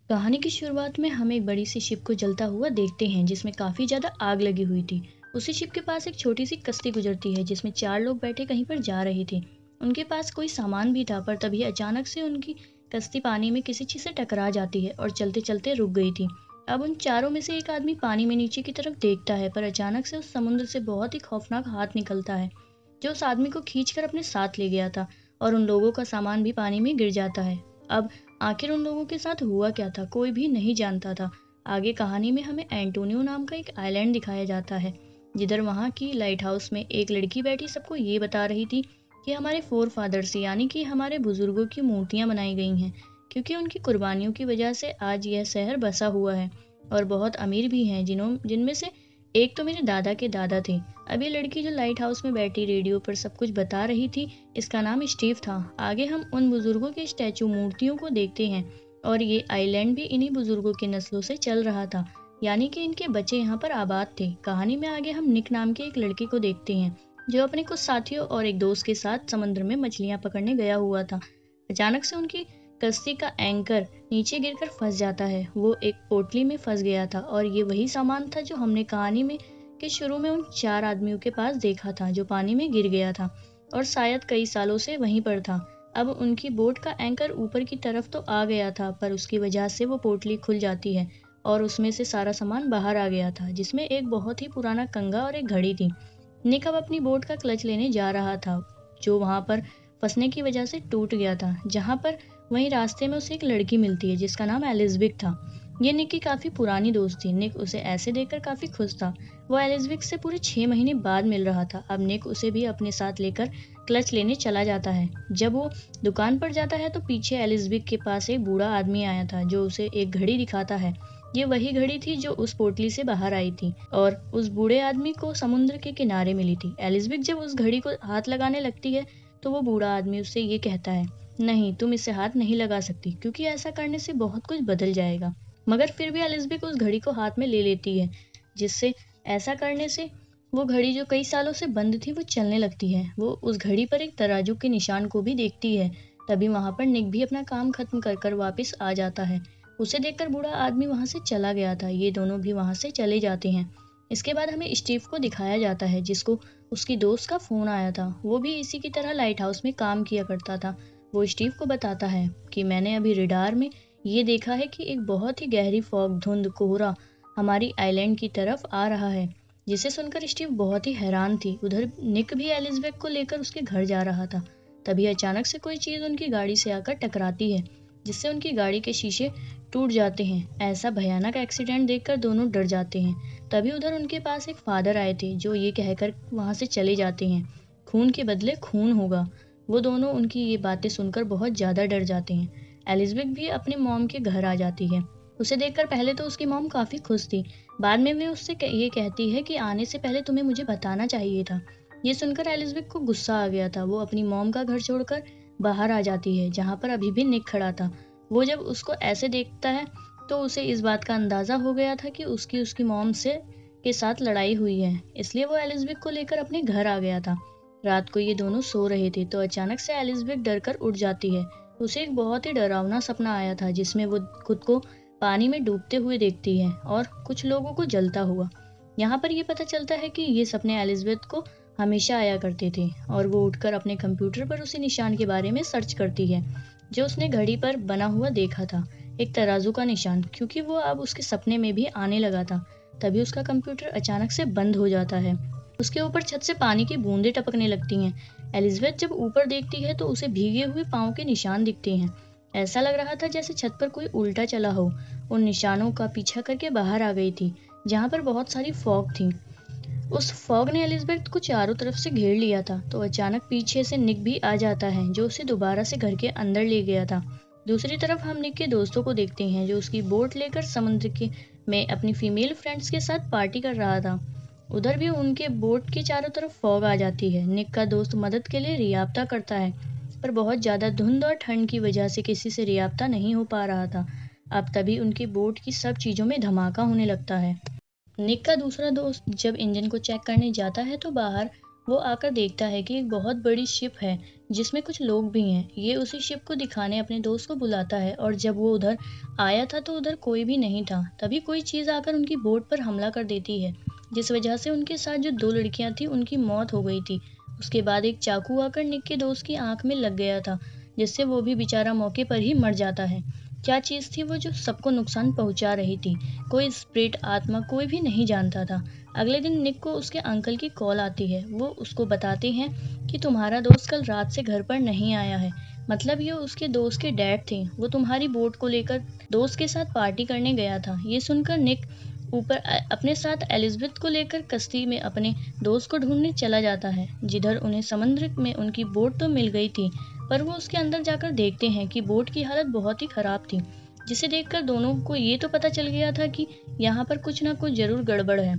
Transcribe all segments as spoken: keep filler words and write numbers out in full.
कहानी की शुरुआत में हम एक बड़ी सी शिप को जलता हुआ देखते हैं जिसमें काफी ज्यादा आग लगी हुई थी। उसी शिप के पास एक छोटी सी कश्ती गुजरती है जिसमें चार लोग बैठे कहीं पर जा रहे थे। उनके पास कोई सामान भी था, पर तभी अचानक से उनकी कश्ती पानी में किसी चीज से टकरा जाती है और चलते चलते रुक गई थी। अब उन चारों में से एक आदमी पानी में नीचे की तरफ देखता है, पर अचानक से उस समुद्र से बहुत ही खौफनाक हाथ निकलता है जो उस आदमी को खींचकर अपने साथ ले गया था, और उन लोगों का सामान भी पानी में गिर जाता है। अब आखिर उन लोगों के साथ हुआ क्या था, कोई भी नहीं जानता था। आगे कहानी में हमें एंटोनियो नाम का एक आइलैंड दिखाया जाता है, जिधर वहाँ की लाइट हाउस में एक लड़की बैठी सबको ये बता रही थी कि हमारे फोर फादर्स यानी कि हमारे बुजुर्गों की मूर्तियां बनाई गई हैं, क्योंकि उनकी कुर्बानियों की वजह से आज यह शहर बसा हुआ है, और बहुत अमीर भी हैं, जिन्हों जिनमें से एक तो मेरे दादा के दादा थे। अब ये लड़की जो लाइट हाउस में बैठी रेडियो पर सब कुछ बता रही थी, इसका नाम स्टीव था। आगे हम उन बुजुर्गों के स्टैचू मूर्तियों को देखते हैं, और ये आइलैंड भी इन्हीं बुजुर्गों की नस्लों से चल रहा था, यानी कि इनके बच्चे यहाँ पर आबाद थे। कहानी में आगे हम निक नाम के एक लड़के को देखते हैं जो अपने कुछ साथियों और एक दोस्त के साथ समुद्र में मछलियां पकड़ने गया हुआ था। अचानक से उनकी कश्ती का एंकर नीचे गिरकर फंस जाता है। वो एक पोटली में फंस गया था, और ये वही सामान था जो हमने कहानी में के शुरू में उन चार आदमियों के पास देखा था जो पानी में गिर गया था और शायद कई सालों से वहीं पर था। अब उनकी बोट का एंकर ऊपर की तरफ तो आ गया था, पर उसकी वजह से वो पोटली खुल जाती है और उसमें से सारा सामान बाहर आ गया था, जिसमें एक बहुत ही पुराना कंघा और एक घड़ी थी। निक अब अपनी बोट का क्लच लेने जा रहा था, जो वहां पर फंसने की वजह से टूट गया था। जहां पर वहीं रास्ते में उसे एक लड़की मिलती है जिसका नाम एलिजबेथ था। ये निक की काफी पुरानी दोस्त थी। निक उसे ऐसे देखकर काफी खुश था। वो एलिजबेथ से पूरे छह महीने बाद मिल रहा था। अब निक उसे भी अपने साथ लेकर क्लच लेने चला जाता है। जब वो दुकान पर जाता है तो पीछे एलिजबेथ के पास एक बूढ़ा आदमी आया था जो उसे एक घड़ी दिखाता है। ये वही घड़ी थी जो उस पोटली से बाहर आई थी और उस बूढ़े आदमी को समुद्र के किनारे मिली थी। एलिजबेथ जब उस घड़ी को हाथ लगाने लगती है तो वो बूढ़ा आदमी उससे ये कहता है, नहीं, तुम इसे हाथ नहीं लगा सकती, क्योंकि ऐसा करने से बहुत कुछ बदल जाएगा। मगर फिर भी एलिजबेथ उस घड़ी को हाथ में ले लेती है, जिससे ऐसा करने से वो घड़ी जो कई सालों से बंद थी वो चलने लगती है। वो उस घड़ी पर एक तराजू के निशान को भी देखती है। तभी वहां पर निक भी अपना काम खत्म कर कर वापस आ जाता है। उसे देखकर बूढ़ा आदमी वहां से चला गया था। ये दोनों भी वहां से चले जाते हैं। इसके बाद हमें स्टीव को दिखाया जाता है जिसको उसकी दोस्त का फोन आया था। वो भी इसी की तरह लाइट हाउस में काम किया करता था। वो स्टीव को बताता है कि मैंने अभी रेडार में ये देखा है कि एक बहुत ही गहरी फॉग धुंध कोहरा हमारी आइलैंड की तरफ आ रहा है, जिसे सुनकर स्टीव बहुत ही हैरान थी। उधर निक भी एलिजबेथ को लेकर उसके घर जा रहा था। तभी अचानक से कोई चीज उनकी गाड़ी से आकर टकराती है, जिससे उनकी गाड़ी के शीशे टूट जाते हैं। ऐसा भयानक एक्सीडेंट देखकर दोनों डर जाते हैं। तभी उधर उनके पास एक फादर आए थे जो ये कहकर वहां से चले जाते हैं, खून के बदले खून होगा। वो दोनों उनकी ये बातें सुनकर बहुत ज्यादा डर जाते हैं। एलिजबेथ भी अपने मॉम के घर आ जाती है। उसे देखकर पहले तो उसकी मॉम काफी खुश थी। बाद में वे उससे ये कहती है कि आने से पहले तुम्हें मुझे बताना चाहिए था। ये सुनकर एलिजबेथ को गुस्सा आ गया था। वो अपनी मॉम का घर छोड़कर बाहर आ जाती है, जहाँ पर अभी भी निक खड़ा था। वो जब उसको ऐसे देखता है तो उसे इस बात का अंदाजा हो गया था कि उसकी उसकी मॉम से के साथ लड़ाई हुई है, इसलिए वो एलिजबेथ को लेकर अपने घर आ गया था। रात को ये दोनों सो रहे थे तो अचानक से एलिजबेथ डरकर उठ जाती है। उसे एक बहुत ही डरावना सपना आया था जिसमें वो खुद को पानी में डूबते हुए देखती है और कुछ लोगों को जलता हुआ। यहाँ पर ये पता चलता है कि ये सपने एलिजबेथ को हमेशा आया करते थे, और वो उठकर अपने कंप्यूटर पर उसी निशान के बारे में सर्च करती है जो उसने घड़ी पर बना हुआ देखा था, एक तराजू का निशान, क्योंकि वो अब उसके सपने में भी आने लगा था। तभी उसका कंप्यूटर अचानक से बंद हो जाता है। उसके ऊपर छत से पानी की बूंदें टपकने लगती हैं। एलिजबेथ जब ऊपर देखती है तो उसे भीगे हुए पाँव के निशान दिखते हैं। ऐसा लग रहा था जैसे छत पर कोई उल्टा चला हो। उन निशानों का पीछा करके बाहर आ गई थी, जहाँ पर बहुत सारी फॉग थी। उस फॉग ने एलिजबेथ को चारों तरफ से घेर लिया था। तो अचानक पीछे से निक भी आ जाता है जो उसे दोबारा से घर के अंदर ले गया था। दूसरी तरफ हम निक के दोस्तों को देखते हैं जो उसकी बोट लेकर समुद्र के में अपनी फीमेल फ्रेंड्स के साथ पार्टी कर रहा था। उधर भी उनके बोट के चारों तरफ फॉग आ जाती है। निक का दोस्त मदद के लिए रियाब्ता करता है, पर बहुत ज्यादा धुंध और ठंड की वजह से किसी से रियाब्ता नहीं हो पा रहा था। अब तभी उनकी बोट की सब चीजों में धमाका होने लगता है। निक का दूसरा दोस्त जब इंजन को चेक करने जाता है तो बाहर वो आकर देखता है कि एक बहुत बड़ी शिप है जिसमें कुछ लोग भी हैं। ये उसी शिप को दिखाने अपने दोस्त को बुलाता है और जब वो उधर आया था तो उधर कोई भी नहीं था। तभी कोई चीज़ आकर उनकी बोट पर हमला कर देती है, जिस वजह से उनके साथ जो दो लड़कियां थी उनकी मौत हो गई थी। उसके बाद एक चाकू आकर निक के दोस्त की आंख में लग गया था, जिससे वो भी बेचारा मौके पर ही मर जाता है। क्या चीज़ थी वो जो सबको नुकसान पहुंचा रही थी? कोई स्पिरिट आत्मा कोई भी नहीं जानता था। अगले दिन निक को उसके अंकल की कॉल आती है। वो उसको बताते हैं कि तुम्हारा दोस्त कल रात से घर पर नहीं आया है। मतलब ये उसके दोस्त के डैड थे। वो तुम्हारी बोट को लेकर दोस्त के साथ पार्टी करने गया था। ये सुनकर निक ऊपर अपने साथ एलिजाबेथ को लेकर कश्ती में अपने दोस्त को ढूंढने चला जाता है, जिधर उन्हें समुद्र में उनकी बोट तो मिल गई थी, पर वो उसके अंदर जाकर देखते हैं कि बोट की हालत बहुत ही खराब थी, जिसे देखकर दोनों को ये तो पता चल गया था कि यहाँ पर कुछ ना कुछ जरूर गड़बड़ है।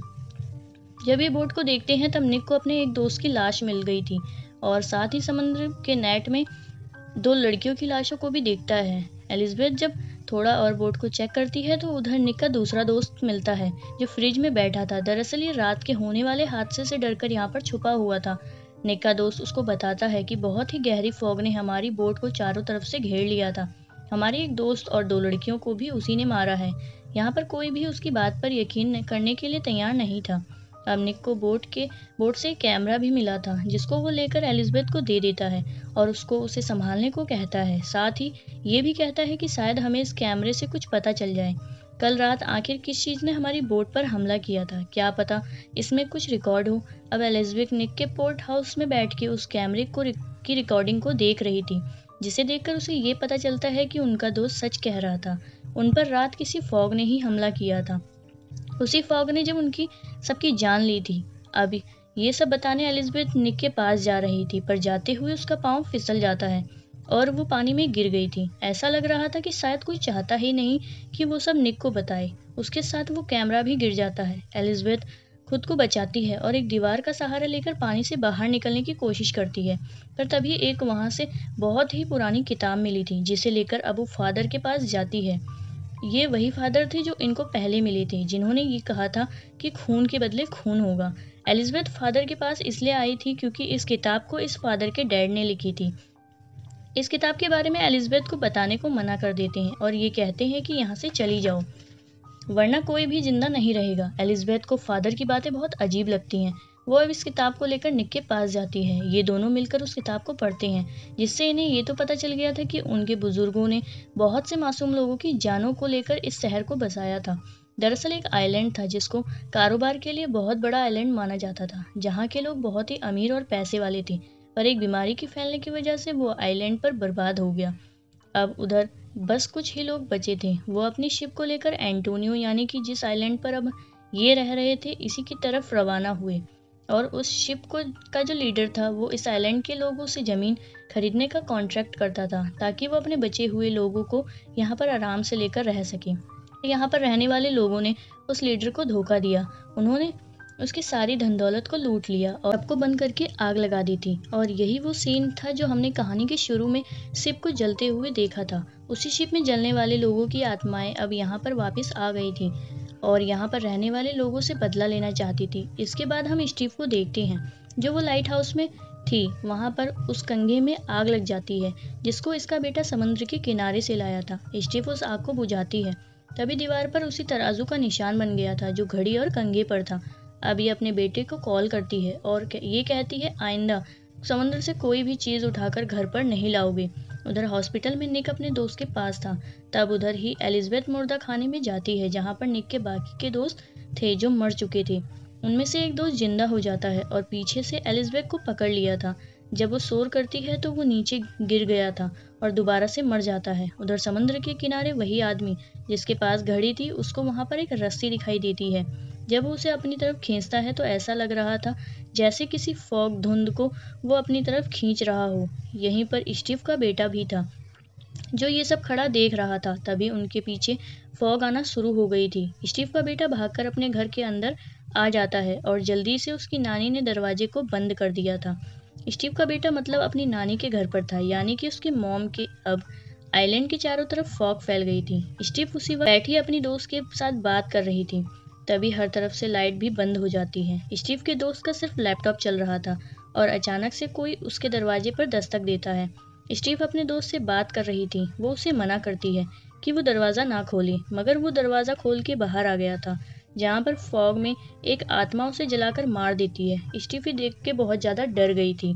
जब ये बोट को देखते हैं तब निक को अपने एक दोस्त की लाश मिल गई थी और साथ ही समुद्र के नेट में दो लड़कियों की लाशों को भी देखता है। एलिजाबेथ जब थोड़ा और बोट को चेक करती है तो उधर निक का दूसरा दोस्त मिलता है जो फ्रिज में बैठा था। दरअसल ये रात के होने वाले हादसे से डरकर यहाँ पर छुपा हुआ था। निक का दोस्त उसको बताता है कि बहुत ही गहरी फॉग ने हमारी बोट को चारों तरफ से घेर लिया था। हमारे एक दोस्त और दो लड़कियों को भी उसी ने मारा है। यहाँ पर कोई भी उसकी बात पर यकीन करने के लिए तैयार नहीं था। अब निक को बोट के बोट से कैमरा भी मिला था, जिसको वो लेकर एलिजाबेथ को दे देता है और उसको उसे संभालने को कहता है। साथ ही ये भी कहता है कि शायद हमें इस कैमरे से कुछ पता चल जाए। कल रात आखिर किस चीज़ ने हमारी बोट पर हमला किया था, क्या पता इसमें कुछ रिकॉर्ड हो। अब एलिजाबेथ निक के पोर्ट हाउस में बैठ के उस कैमरे को की रिकॉर्डिंग को देख रही थी, जिसे देखकर उसे ये पता चलता है कि उनका दोस्त सच कह रहा था। उन पर रात किसी फॉग ने ही हमला किया था, उसी फॉग ने जब उनकी सबकी जान ली थी। अब ये सब बताने एलिजाबेथ निक के पास जा रही थी, पर जाते हुए उसका पाँव फिसल जाता है और वो पानी में गिर गई थी। ऐसा लग रहा था कि शायद कोई चाहता ही नहीं कि वो सब निक को बताए। उसके साथ वो कैमरा भी गिर जाता है। एलिजाबेथ खुद को बचाती है और एक दीवार का सहारा लेकर पानी से बाहर निकलने की कोशिश करती है, पर तभी एक वहाँ से बहुत ही पुरानी किताब मिली थी, जिसे लेकर अब वो फादर के पास जाती है। ये वही फादर थे जो इनको पहले मिले थे, जिन्होंने ये कहा था कि खून के बदले खून होगा। एलिजाबेथ फादर के पास इसलिए आई थी क्योंकि इस किताब को इस फादर के डैड ने लिखी थी। इस किताब के बारे में एलिजाबेथ को बताने को मना कर देते हैं और ये कहते हैं कि यहाँ से चली जाओ, वरना कोई भी जिंदा नहीं रहेगा। एलिजाबेथ को फादर की बातें बहुत अजीब लगती हैं। वो अब इस किताब को लेकर निक के पास जाती है। ये दोनों मिलकर उस किताब को पढ़ते हैं, जिससे इन्हें ये तो पता चल गया था कि उनके बुजुर्गों ने बहुत से मासूम लोगों की जानों को लेकर इस शहर को बसाया था। दरअसल एक आइलैंड था जिसको कारोबार के लिए बहुत बड़ा आइलैंड माना जाता था, जहाँ के लोग बहुत ही अमीर और पैसे वाले थे, पर एक बीमारी के फैलने की वजह से वो आइलैंड पर बर्बाद हो गया। अब उधर बस कुछ ही लोग बचे थे। वो अपनी शिप को लेकर एंटोनियो यानी कि जिस आइलैंड पर अब ये रह रहे थे इसी की तरफ रवाना हुए, और उस शिप को का जो लीडर था वो इस आइलैंड के लोगों से ज़मीन खरीदने का कॉन्ट्रैक्ट करता था, ताकि वो अपने बचे हुए लोगों को यहाँ पर आराम से लेकर रह सके। यहाँ पर रहने वाले लोगों ने उस लीडर को धोखा दिया। उन्होंने उसकी सारी धन दौलत को लूट लिया और सबको बंद करके आग लगा दी थी। और यही वो सीन था जो हमने कहानी के शुरू में शिप को जलते हुए देखा था। उसी शिप में जलने वाले लोगों की आत्माएं अब यहाँ पर वापस आ गई थी और यहाँ पर रहने वाले लोगों से बदला लेना चाहती थी। इसके बाद हम स्टीव को देखते हैं, जो वो लाइट हाउस में थी। वहाँ पर उस कंघे में आग लग जाती है, जिसको इसका बेटा समुद्र के किनारे से लाया था। स्टीव उस आग को बुझाती है, तभी दीवार पर उसी तराजू का निशान बन गया था जो घड़ी और कंघे पर था। अब ये अपने बेटे को कॉल करती है और ये कहती है आइंदा समुद्र से कोई भी चीज़ उठाकर घर पर नहीं लाओगे। उधर हॉस्पिटल में निक अपने दोस्त के पास था। तब उधर ही एलिजाबेथ मुर्दा खाने में जाती है, जहाँ पर निक के बाकी के दोस्त थे जो मर चुके थे। उनमें से एक दोस्त जिंदा हो जाता है और पीछे से एलिजाबेथ को पकड़ लिया था। जब वो शोर करती है तो वो नीचे गिर गया था और दोबारा से मर जाता है। उधर समुद्र के किनारे वही आदमी जिसके पास घड़ी थी, उसको वहाँ पर एक रस्सी दिखाई देती है। जब वो उसे अपनी तरफ खींचता है तो ऐसा लग रहा था जैसे किसी फॉग धुंध को वो अपनी तरफ खींच रहा हो। यहीं पर स्टीव का बेटा भी था, जो ये सब खड़ा देख रहा था। तभी उनके पीछे फॉग आना शुरू हो गई थी। स्टीव का बेटा भागकर अपने घर के अंदर आ जाता है और जल्दी से उसकी नानी ने दरवाजे को बंद कर दिया था। स्टीव का बेटा मतलब अपनी नानी के घर पर था, यानी कि उसके मॉम के। अब आइलैंड के चारों तरफ फॉग फैल गई थी। स्टीव उसी वक्त बैठी अपनी दोस्त के साथ बात कर रही थी। तभी हर तरफ से लाइट भी बंद हो जाती है। स्टीव के दोस्त का सिर्फ लैपटॉप चल रहा था और अचानक से कोई उसके दरवाजे पर दस्तक देता है। स्टीव अपने दोस्त से बात कर रही थी। वो उसे मना करती है कि वो दरवाज़ा ना खोले, मगर वो दरवाज़ा खोल के बाहर आ गया था, जहाँ पर फॉग में एक आत्मा उसे जलाकर मार देती है। स्टीव देख के बहुत ज़्यादा डर गई थी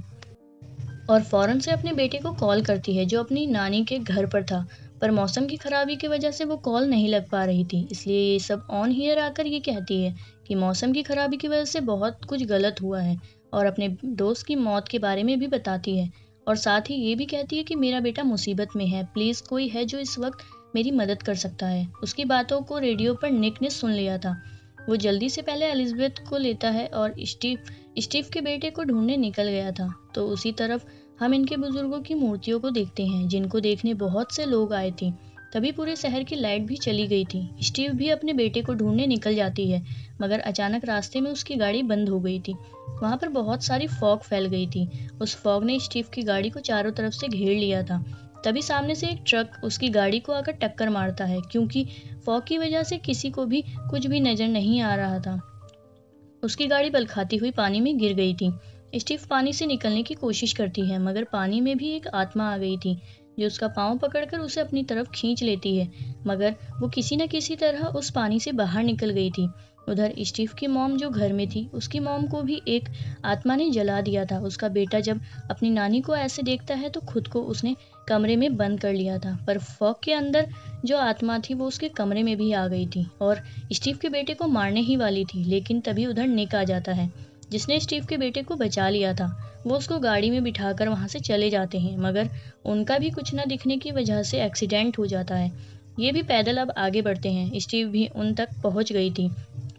और फौरन से अपने बेटे को कॉल करती है, जो अपनी नानी के घर पर था, पर मौसम की खराबी की वजह से वो कॉल नहीं लग पा रही थी। इसलिए ये सब ऑन हियर आकर ये कहती है कि मौसम की खराबी की वजह से बहुत कुछ गलत हुआ है, और अपने दोस्त की मौत के बारे में भी बताती है, और साथ ही ये भी कहती है कि मेरा बेटा मुसीबत में है, प्लीज़ कोई है जो इस वक्त मेरी मदद कर सकता है। उसकी बातों को रेडियो पर निक ने सुन लिया था। वो जल्दी से पहले एलिज़ाबेथ को लेता है और स्टीव स्टीव के बेटे को ढूंढने निकल गया था। तो उसी तरफ हम इनके बुजुर्गों की मूर्तियों को देखते हैं, जिनको देखने बहुत से लोग आए थे। तभी पूरे शहर की लाइट भी चली गई थी। स्टीव भी अपने बेटे को ढूंढने निकल जाती है, मगर अचानक रास्ते में उसकी गाड़ी बंद हो गई थी। वहाँ पर बहुत सारी फॉग फैल गई थी। उस फॉग ने स्टीव की गाड़ी को चारों तरफ से घेर लिया था। तभी सामने से एक ट्रक उसकी गाड़ी को आकर टक्कर मारता है, क्योंकि फॉग की वजह से किसी को भी कुछ भी नजर नहीं आ रहा था। उसकी गाड़ी बल खाती हुई पानी में गिर गई थी। स्टीव पानी से निकलने की कोशिश करती है, मगर पानी में भी एक आत्मा आ गई थी, जो उसका पाँव पकड़कर उसे अपनी तरफ खींच लेती है, मगर वो किसी न किसी तरह उस पानी से बाहर निकल गई थी। उधर स्टीव की मॉम जो घर में थी, उसकी मॉम को भी एक आत्मा ने जला दिया था। उसका बेटा जब अपनी नानी को ऐसे देखता है तो खुद को उसने कमरे में बंद कर लिया था, पर फॉग के अंदर जो आत्मा थी वो उसके कमरे में भी आ गई थी और स्टीव के बेटे को मारने ही वाली थी। लेकिन तभी उधर निक आ जाता है, जिसने स्टीव के बेटे को बचा लिया था। वो उसको गाड़ी में बिठाकर वहाँ से चले जाते हैं, मगर उनका भी कुछ न दिखने की वजह से एक्सीडेंट हो जाता है। ये भी पैदल अब आगे बढ़ते हैं। स्टीव भी उन तक पहुँच गई थी।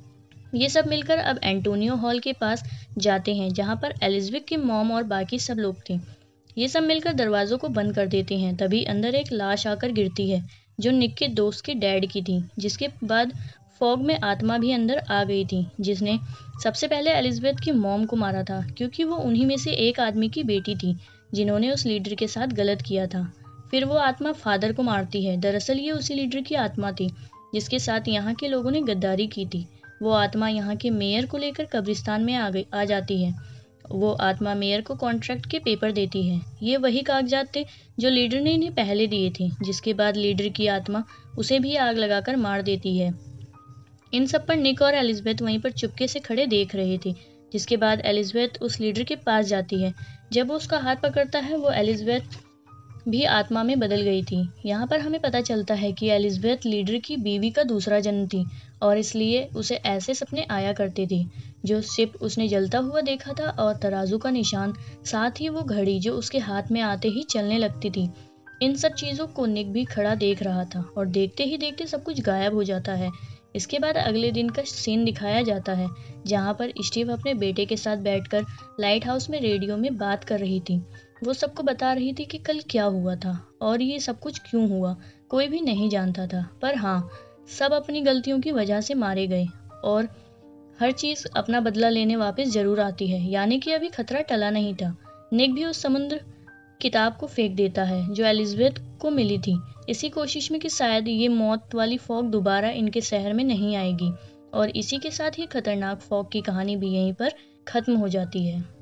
ये सब मिलकर अब एंटोनियो हॉल के पास जाते हैं, जहाँ पर एलिज़ाबेथ की मॉम और बाकी सब लोग थे। ये सब मिलकर दरवाज़ों को बंद कर देते हैं। तभी अंदर एक लाश आकर गिरती है, जो निक के दोस्त के डैड की थी। जिसके बाद फॉग में आत्मा भी अंदर आ गई थी, जिसने सबसे पहले एलिज़ाबेथ की मॉम को मारा था, क्योंकि वो उन्हीं में से एक आदमी की बेटी थी, जिन्होंने उस लीडर के साथ गलत किया था। फिर वो आत्मा फादर को मारती है। दरअसल ये उसी लीडर की आत्मा थी, जिसके साथ यहाँ के लोगों ने गद्दारी की थी। वो आत्मा यहाँ के मेयर को लेकर कब्रिस्तान में आ गई आ जाती है। वो आत्मा मेयर को कॉन्ट्रैक्ट के पेपर देती है। ये वही कागजात थे जो लीडर ने इन्हें पहले दिए थे। जिसके बाद लीडर की आत्मा उसे भी आग लगाकर मार देती है। इन सब पर निक और एलिज़ाबेथ वहीं पर चुपके से खड़े देख रहे थे। जिसके बाद एलिज़ाबेथ उस लीडर के पास जाती है। जब वो उसका हाथ पकड़ता है, वो एलिज़ाबेथ भी आत्मा में बदल गई थी। यहाँ पर हमें पता चलता है कि एलिज़ाबेथ लीडर की बीवी का दूसरा जन्म थी, और इसलिए उसे ऐसे सपने आया करते थे। जो शिप उसने जलता हुआ देखा था और तराजू का निशान, साथ ही वो घड़ी जो उसके हाथ में आते ही चलने लगती थी, इन सब चीज़ों को निक भी खड़ा देख रहा था। और देखते ही देखते सब कुछ गायब हो जाता है। इसके बाद अगले दिन का सीन दिखाया जाता है, जहाँ पर स्टीव अपने बेटे के साथ बैठकर लाइट हाउस में रेडियो में बात कर रही थी। वो सबको बता रही थी कि कल क्या हुआ था और ये सब कुछ क्यों हुआ। कोई भी नहीं जानता था, पर हाँ, सब अपनी गलतियों की वजह से मारे गए, और हर चीज़ अपना बदला लेने वापस जरूर आती है। यानी कि अभी खतरा टला नहीं था। निक भी उस समुद्र किताब को फेंक देता है जो एलिज़ाबेथ को मिली थी, इसी कोशिश में कि शायद ये मौत वाली फॉग दोबारा इनके शहर में नहीं आएगी। और इसी के साथ ही खतरनाक फॉग की कहानी भी यहीं पर खत्म हो जाती है।